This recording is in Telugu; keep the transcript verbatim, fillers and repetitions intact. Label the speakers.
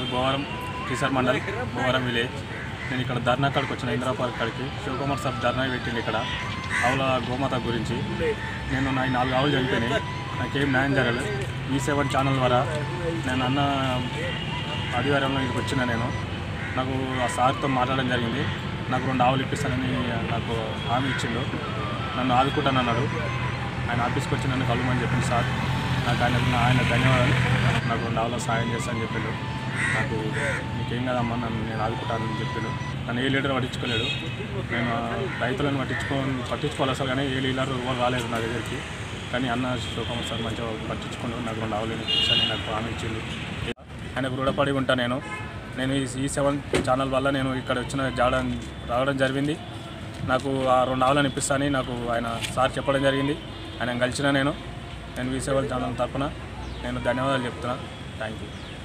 Speaker 1: మాది భోవరం కిసర్ మండల్ భోవరం విలేజ్. నేను ఇక్కడ ధర్నా కాడికి వచ్చిన ఇందిరా పార్క్ కాడికి శివకుమార్ సార్ ధర్నా పెట్టింది ఇక్కడ ఆవుల గోమాత గురించి. నేను నా నాలుగు ఆవులు చనిపోయినాయి, నాకేం న్యాయం జరగలేదు. ఈ సెవెన్ ఛానల్ ద్వారా నేను అన్న ఆదివారంలో ఇక్కడికి వచ్చిన నేను నాకు ఆ సార్తో మాట్లాడడం జరిగింది. నాకు రెండు ఆవులు ఇప్పిస్తానని నాకు హామీ ఇచ్చిండు. నన్ను ఆదుకుంటాను అన్నాడు. ఆయన ఆఫీస్కి వచ్చి నన్ను కలుమని చెప్పింది సార్. నాకు ఆయన ఆయన ధన్యవాదాలు. నాకు రెండు ఆవులో సాయం చేస్తానని చెప్పిండు. నాకు నీకేం కదమ్మా నన్ను నేను ఆదుకుంటానని చెప్పిండు. నన్ను ఏ లీడర్ పట్టించుకోలేడు. నేను రైతులను పట్టించుకో పట్టించుకోవాలి అసలు, కానీ ఏ లీడర్ ఎవరు రాలేదు నా దగ్గరికి. కానీ అన్న శివకుమార్ సార్ మంచిగా పట్టించుకున్నాడు. నాకు రెండు ఆవులు ఇప్పిస్తానని నాకు హామీ ఇచ్చింది. ఆయనకు రుణపడి ఉంటా నేను. నేను ఈ సెవెన్ ఛానల్ వల్ల నేను ఇక్కడ వచ్చిన జాడడం రావడం జరిగింది. నాకు ఆ రెండు ఆవులను ఇప్పిస్తానని నాకు ఆయన సార్ చెప్పడం జరిగింది. ఆయన కలిసిన నేను నేను ఈ సెవెన్ ఛానల్ తరఫున నేను ధన్యవాదాలు చెప్తున్నా. Thank you.